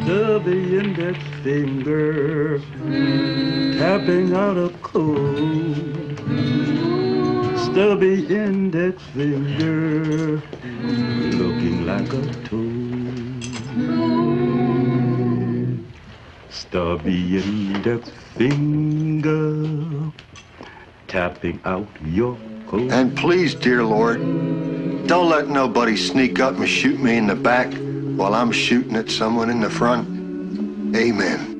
Stubby index finger, tapping out a code. Stubby index finger, looking like a toad. Stubby index finger, tapping out your code. And please, dear Lord, don't let nobody sneak up and shoot me in the back while I'm shooting at someone in the front. Amen.